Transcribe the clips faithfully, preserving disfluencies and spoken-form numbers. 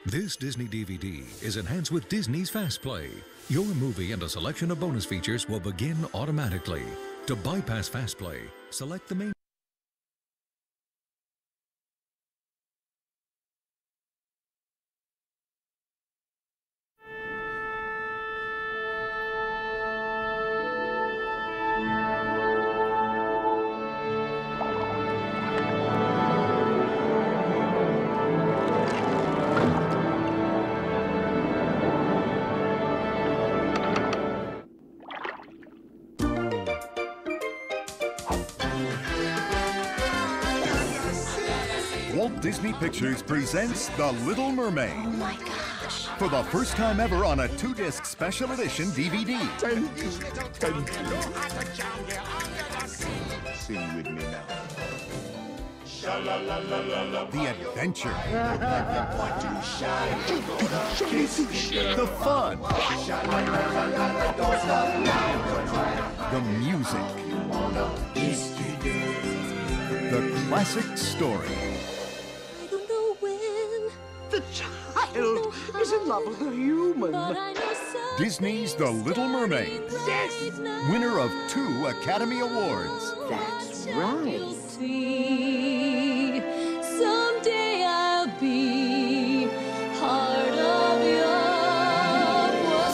This Disney D V D is enhanced with Disney's Fast Play. Your movie and a selection of bonus features will begin automatically. To bypass Fast Play, select the main. Walt Disney Pictures presents The Little Mermaid. Oh my gosh. For the first time ever on a two-disc special edition D V D. Thank you, thank you. Sing with me now. The adventure. The fun. The music. The classic story. The child is in love with a human. Disney's The Little Mermaid. Yes! Winner of two Academy Awards. That's right. Someday I'll be part of your world.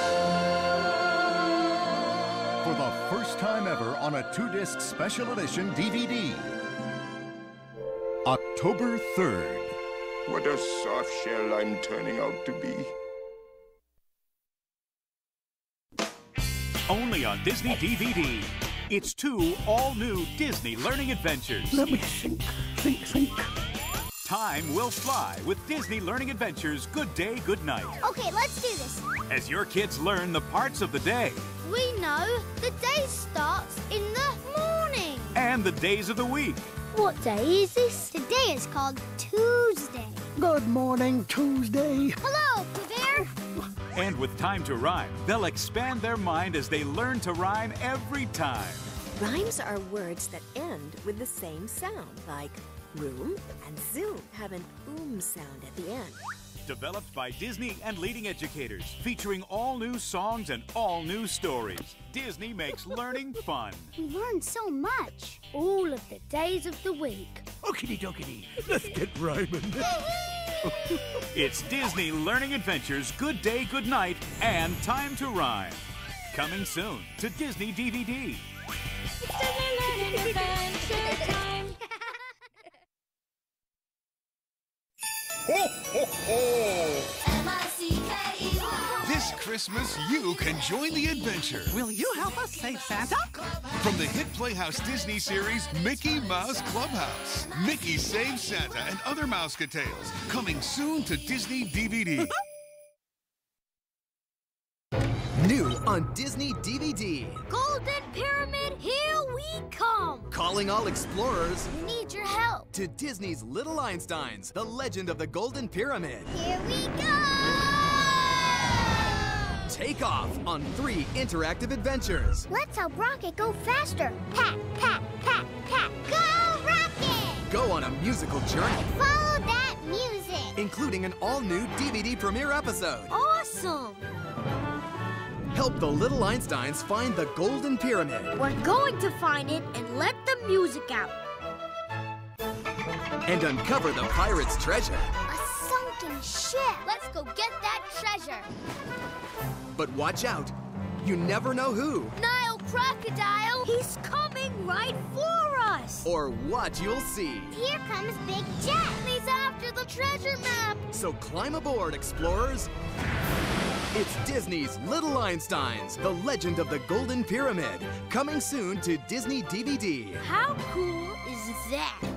For the first time ever on a two-disc special edition D V D. October third. What a soft shell I'm turning out to be. Only on Disney D V D. It's two all-new Disney Learning Adventures. Let me think, think, think. Time will fly with Disney Learning Adventures Good Day, Good Night. Okay, let's do this. As your kids learn the parts of the day. We know the day starts in the morning. And the days of the week. What day is this? Today is called Tuesday. Good morning, Tuesday. Hello, Pooh Bear. And with Time to Rhyme, they'll expand their mind as they learn to rhyme every time. Rhymes are words that end with the same sound, like room and zoom have an oom sound at the end. Developed by Disney and leading educators, featuring all new songs and all new stories. Disney makes learning fun. We learned so much. All of the days of the week. Okie dokie, let's get rhyming. It's Disney Learning Adventures Good Day, Good Night, and Time to Rhyme. Coming soon to Disney D V D. Disney Learning Adventure Time. Ho, ho, ho! M I C K E Y. This Christmas, you can join the adventure. Will you help us save Santa? From the hit Playhouse Disney series, Mickey Mouse Clubhouse. Mickey Saves Santa and Other Mouse Tales. Coming soon to Disney D V D. New on Disney D V D. Golden Pyramid, here we come. Calling all explorers We need your help. to Disney's Little Einsteins, the legend of the Golden Pyramid. Here we go. Take off on three interactive adventures. Let's help Rocket go faster. Pat, pat, pat, pat. Go, Rocket! Go on a musical journey, Follow that music. including an all-new D V D premiere episode. Awesome. Help the Little Einsteins find the Golden Pyramid We're going to find it and let the music out. and uncover the pirate's treasure. A sunken ship. Let's go get that treasure. But watch out, you never know who Nile Crocodile. He's coming right for us. or what you'll see. Here comes Big Jet. He's after the treasure map. So climb aboard, explorers. It's Disney's Little Einsteins, the legend of the Golden Pyramid. Coming soon to Disney D V D. How cool is that?